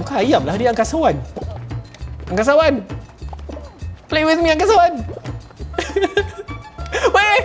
Bukan ayam lah, dia angkasawan. Angkasawan. Play with me, angkasawan. Weh.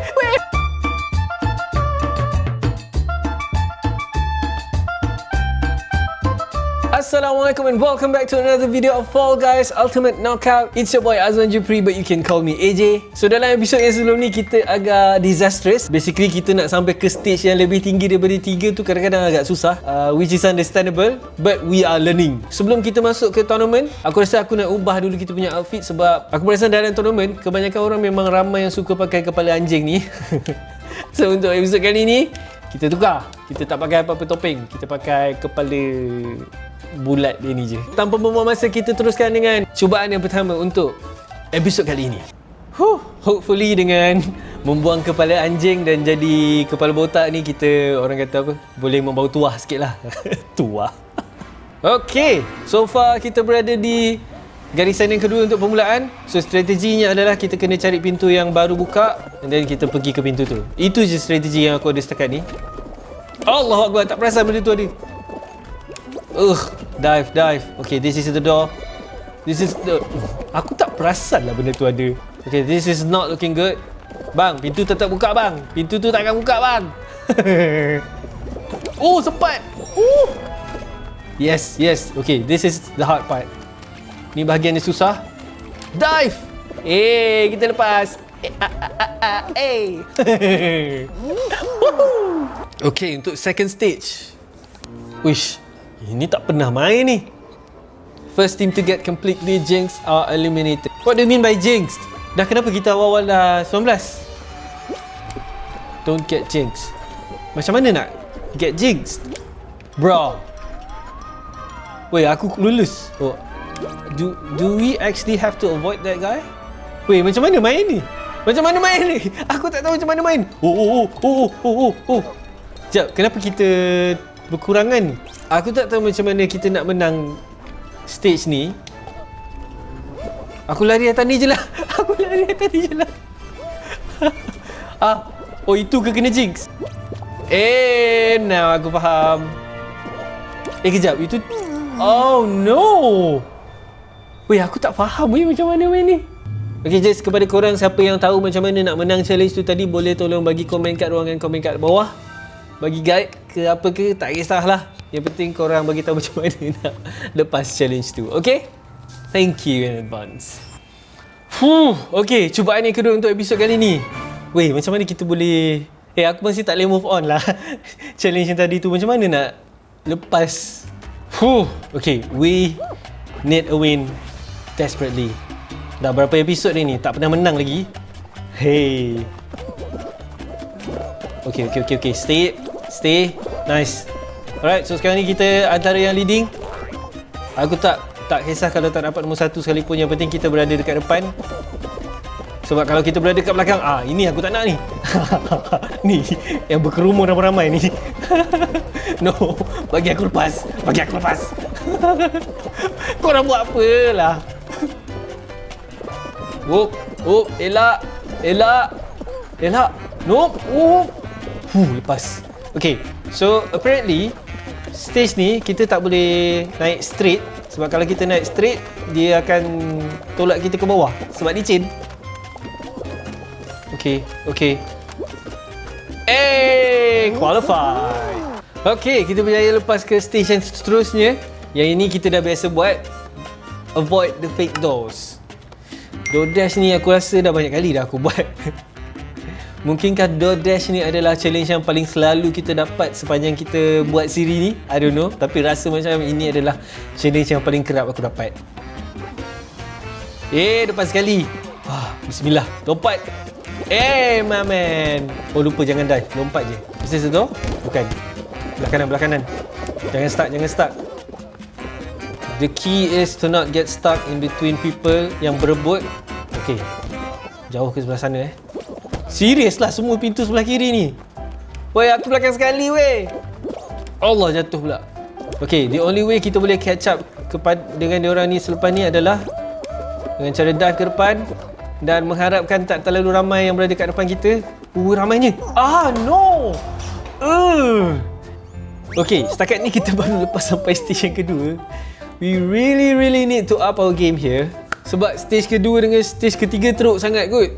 Assalamualaikum and welcome back to another video of Fall Guys Ultimate Knockout. It's your boy Azman Jupri, but you can call me AJ. So dalam episod yang sebelum ni kita agak disastrous. Basically kita nak sampai ke stage yang lebih tinggi daripada 3 tu kadang-kadang agak susah, which is understandable, but we are learning. Sebelum kita masuk ke tournament, aku rasa aku nak ubah dulu kita punya outfit sebab aku perasan dalam tournament kebanyakan orang memang ramai yang suka pakai kepala anjing ni. So untuk episod kali ni kita tukar. Kita tak pakai apa-apa topeng, kita pakai kepala bulat dia ni je. Tanpa membuang masa, kita teruskan dengan cubaan yang pertama untuk episod kali ini. Hopefully dengan membuang kepala anjing dan jadi kepala botak ni, kita orang kata apa, boleh membau tuah sikit lah. Tuah. Okay, so far kita berada di garisan yang kedua untuk permulaan. So strateginya adalah kita kena cari pintu yang baru buka dan kita pergi ke pintu tu. Itu je strategi yang aku ada setakat ni. Allahu Akbar, tak perasan benda tu ada. Dive. Okay, this is the door. This is the... Aku tak perasan lah benda tu ada. Okay, this is not looking good. Bang, pintu tetap buka bang. Pintu tu takkan buka bang. Oh, sempat. Yes. Okay, this is the hard part. Ni bahagian yang susah. Dive. Kita lepas. Okay, untuk second stage. Wish. Ini tak pernah main ni. First team to get completely jinxed are eliminated. What do you mean by jinxed? Dah kenapa kita awal-awal dah 19? Don't get jinxed. Macam mana nak get jinxed? Bro. Wait, aku lulus. Oh. Do we actually have to avoid that guy? Wait, macam mana main ni? Aku tak tahu macam mana main. Sekejap, kenapa kita berkurangan ni? Aku tak tahu macam mana kita nak menang stage ni. Aku lari atas ni je lah. Oh, itu ke kena jinx? Now aku faham. Kejap, itu... Oh no. Weh, aku tak faham macam mana main ni. Okay, just kepada korang, siapa yang tahu macam mana nak menang challenge tu tadi, boleh tolong bagi komen kat ruangan komen kat bawah. Bagi guide ke apa ke, tak kisahlah. Yang penting korang bagi tahu macam mana nak lepas challenge tu. Okay? Thank you in advance. Okay, cubaan yang kedua untuk episod kali ni. Weh, macam mana kita boleh... aku masih tak boleh move on lah. Challenge yang tadi tu macam mana nak lepas. Okay, we need a win desperately. Dah berapa episod ni tak pernah menang lagi. Hey. Okay. Stay. Nice. Alright, so sekarang ni kita antara yang leading. Aku tak kisah kalau tak dapat nombor 1 sekalipun. Yang penting kita berada dekat depan. Sebab kalau kita berada dekat belakang, ini aku tak nak ni. Ni, yang berkerumun ramai-ramai ni. No, bagi aku lepas. Korang buat apalah. Elak. Nope. Lepas. Okay, so apparently stage ni kita tak boleh naik straight. Sebab kalau kita naik straight, dia akan tolak kita ke bawah sebab licin. Okay. Qualify. Okay, kita berjaya lepas ke stage yang seterusnya. Yang ini kita dah biasa buat. Avoid the fake doors. Door dash ni aku rasa dah banyak kali dah aku buat. Mungkinkah door dash ni adalah challenge yang paling selalu kita dapat sepanjang kita buat siri ni? I don't know. Tapi rasa macam ini adalah challenge yang paling kerap aku dapat. Depan sekali. Bismillah. Lompat. My man. Oh, lupa jangan dive. Lompat je. Is this the door? Bukan. Belah kanan. Jangan stuck. The key is to not get stuck in between people yang berebut. Okay. Jauh ke sebelah sana Serius lah semua pintu sebelah kiri ni. Weh, aku belakang sekali weh. Allah, jatuh pula. Okay, the only way kita boleh catch up dengan diorang ni selepas ni adalah dengan cara dive ke depan dan mengharapkan tak terlalu ramai yang berada dekat depan kita. Ramainya. No. Okay, setakat ni kita baru lepas sampai stage yang kedua. We really need to up our game here. Sebab stage kedua dengan stage ketiga teruk sangat kot.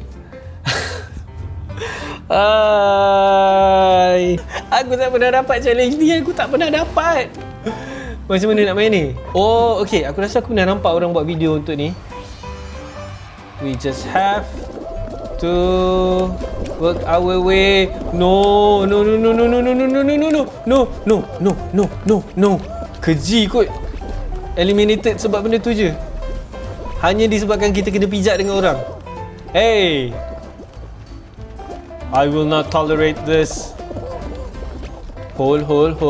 Aku tak pernah dapat challenge ni. Aku tak pernah dapat. Macam mana nak main ni? Oh, okay. Aku rasa aku pernah nampak orang buat video untuk ni. We just have to work our way. No. Keji kot. Eliminated sebab benda tu je. Hanya disebabkan kita kena pijak dengan orang. Hey, I will not tolerate this. Hold.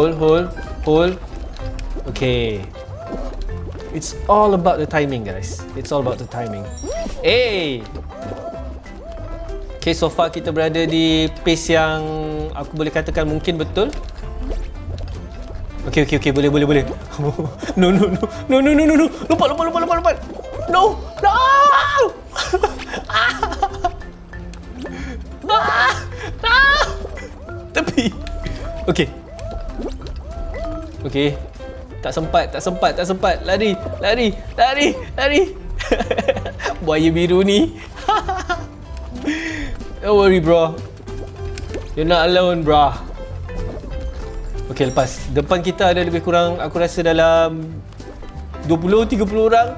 Okay. It's all about the timing, guys. It's all about the timing. Hey. Okay, so far kita berada di pace yang aku boleh katakan mungkin betul. Okay, boleh. No. Lompat. No. Tepi. Okay. Tak sempat. Lari. Buaya biru ni. Don't worry, bro. You're not alone, bro. Okay, lepas. Depan kita ada lebih kurang, aku rasa dalam 20-30 orang.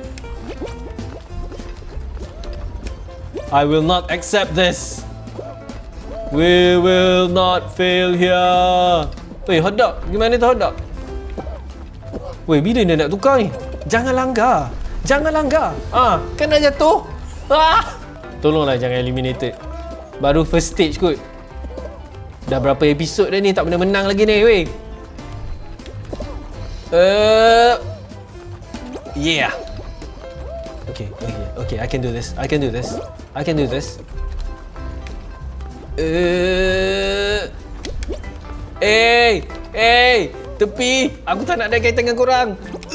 I will not accept this. We will not fail here. Weh, hotdog. Gimana tu hotdog? Weh, bila dia nak tukar ni? Jangan langgar. Kan dah jatuh. Tolonglah jangan eliminated. Baru first stage kot. Dah berapa episod dah ni, tak pernah menang lagi ni, weh. Yeah. Okay, I can do this. Hey, tepi. Aku tak nak ada kaitan dengan korang.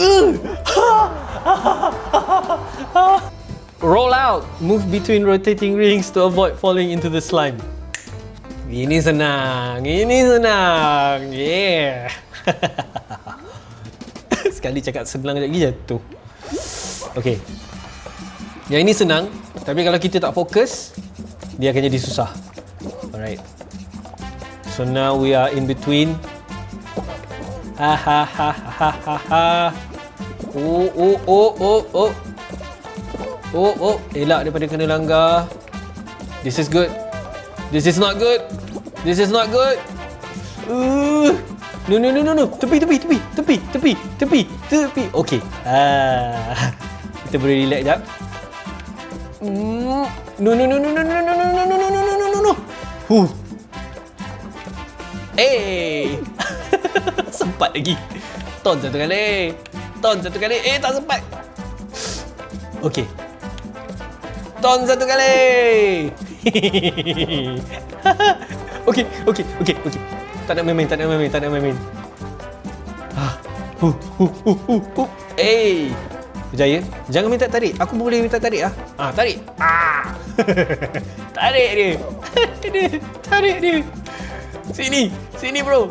Roll out. Move between rotating rings to avoid falling into the slime. Ini senang. Yeah. Sekali cakap senang lagi jatuh. Okay. Yang ini senang, tapi kalau kita tak fokus, dia akan jadi susah. Alright. So now we are in between. Oh. Elak daripada kena langgar. This is good. This is not good. No. Tepi. Okay. Kita boleh relax jap. No. Hey. Sempat lagi. Ton satu kali. Tak sempat. Okay. Ton satu kali. Okay. Tak nak main. Hey. Berjaya. Jangan minta tarik. Aku boleh minta tarik ah. Tarik. Tarik dia. Sini bro.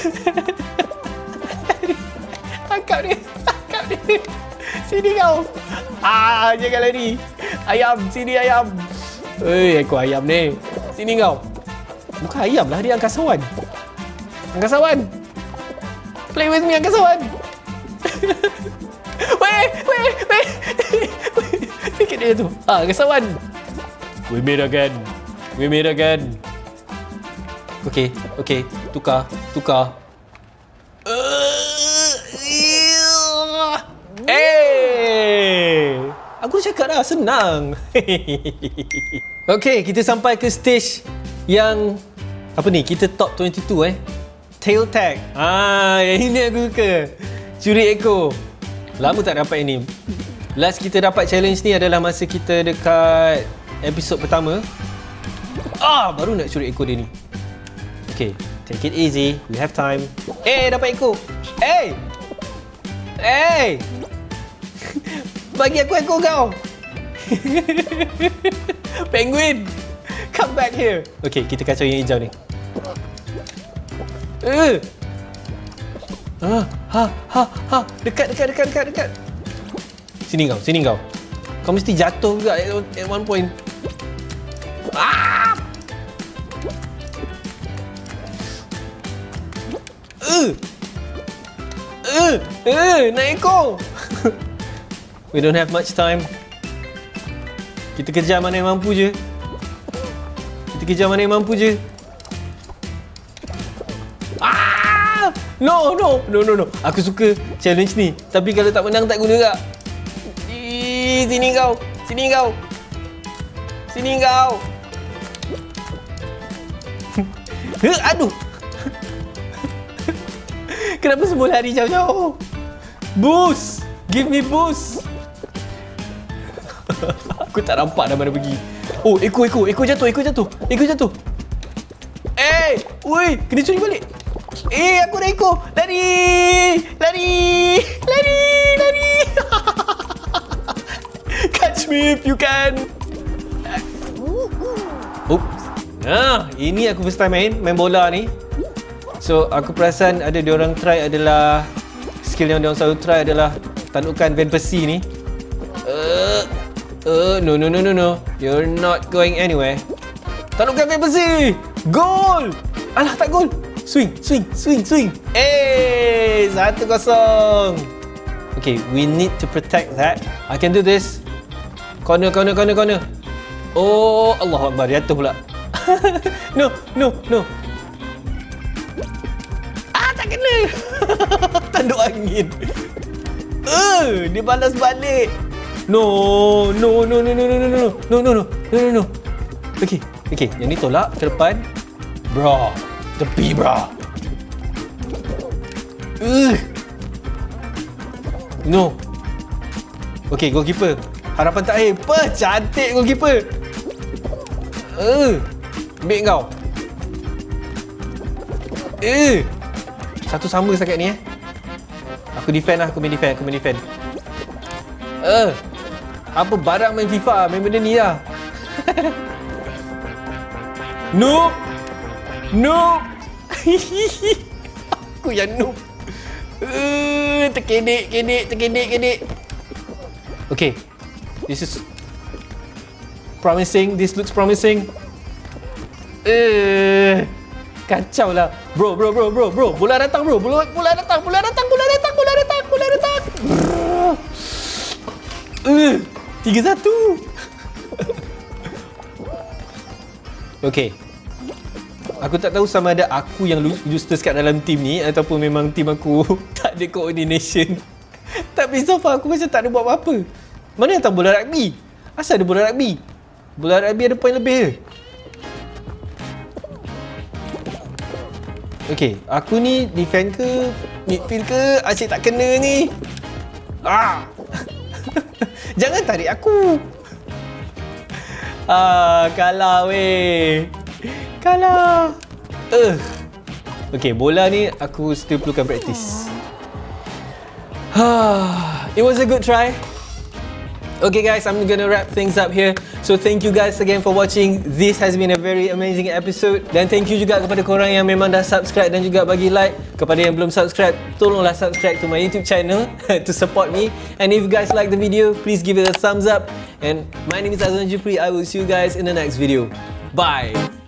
Angkat dia. Sini kau. Jangan lari. Ayam, sini ayam. Ekor ayam ni. Sini kau. Bukan ayam lah, dia angkasawan. Play with me, angkasawan. Wait. Sikit dia tu. Angkasawan. We meet again. Okay. Tukar. Aku cakap dah, senang. Okay, kita sampai ke stage yang apa ni? Kita top 22 Tail tag. Yang ini aku suka. Curi ekor. Lama tak dapat ini. Last kita dapat challenge ni adalah masa kita dekat episod pertama. Baru nak curi ekor dia ni. Okay, take it easy. We have time. Dapat ekor. Hey. Bagi aku ekor kau. Penguin, come back here. Okay, kita kacau yang hijau ni. Dekat. Sini kau. Kau mesti jatuh juga at one point. Naik ekor. We don't have much time. Kita kejar mana yang mampu je. No. Aku suka challenge ni. Tapi kalau tak menang tak guna tak. Sini kau. Aduh. Kenapa semua lari jauh-jauh? Boost! Give me boost! Aku tak nampak dah mana pergi. Oh, ekor jatuh. Woi, kena curi balik. Aku dah ekor. Lari. Catch me if you can. Oops. Ini aku first time main bola ni. So, aku perasan ada diorang try adalah skill yang diorang selalu try adalah tanukan Van Persie ni. No. You're not going anywhere. Tanukan Van Persie. Goal! Alah, tak gol. Swing. 1-0. Okay, we need to protect that. I can do this. Corner. Oh, Allahu Akbar, jatuh pula. No. Tak kena. Tanduk angin. Dia balas balik. No. Okay, yang ni tolak ke depan. Bro, tepi bro. No. Okay, goalkeeper. Harapan tak akhir. Cantik goalkeeper. Ambil kau. Satu sama setakat ni Aku main defend. Apa barang main FIFA, main benda ni lah. Noob. Aku yang noob. Terkedik. Okay. This is promising. This looks promising. Kacau lah. Bro. Bola datang bro. Bola datang. 3-1. Okay. Aku tak tahu sama ada aku yang useless kat dalam team ni ataupun memang team aku tak ada coordination. Tapi so far aku macam tak ada buat apa-apa. Mana datang bola rugby? Asal ada bola rugby? Bola rugby ada point lebih ke? Okay, aku ni defend ke midfield ke? Asyik tak kena ni. Jangan tarik aku. Kalah weh. Kalah. Okay, bola ni aku still perlukan practice. It was a good try. Okay guys, I'm gonna wrap things up here. So thank you guys again for watching. This has been a very amazing episode. Dan thank you juga kepada korang yang memang dah subscribe dan juga bagi like. Kepada yang belum subscribe, tolonglah subscribe to my YouTube channel to support me. And if you guys like the video, please give it a thumbs up. And my name is Azwan Jupri. I will see you guys in the next video. Bye.